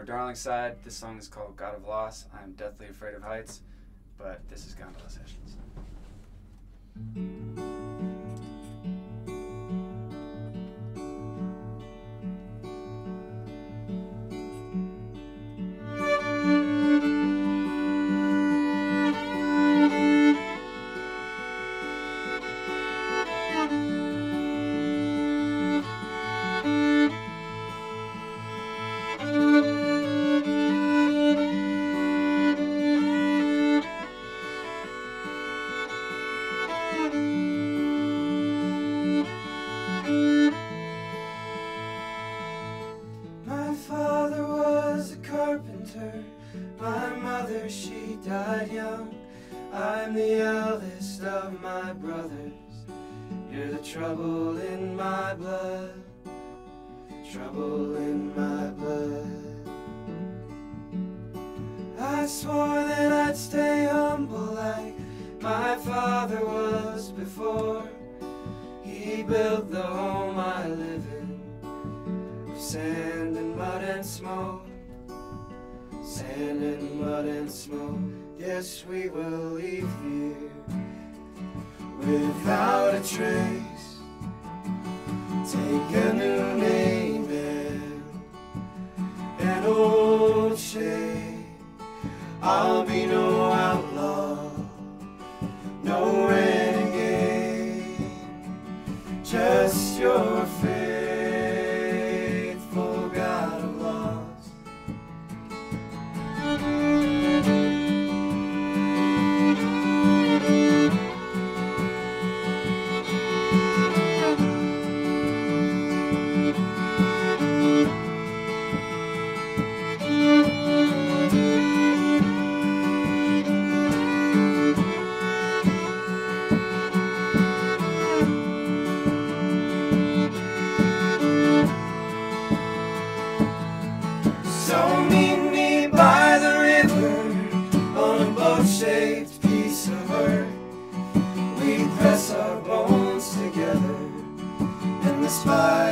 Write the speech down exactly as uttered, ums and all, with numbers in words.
Darlingside. This song is called God of Loss. I'm deathly afraid of heights, but this is Gondola Sessions. My mother, she died young. I'm the eldest of my brothers. You're the trouble in my blood, trouble in my blood. I swore that I'd stay humble like my father was before. He built the home I live in, of sand and mud and smoke. Sand and mud and smoke. Yes, we will leave here without a trace. Take a new name and an old shade. I'll be no outlaw, no renegade, just your faithful God of loss. So meet me by the river on a boat-shaped piece of earth. We press our bones together and the spire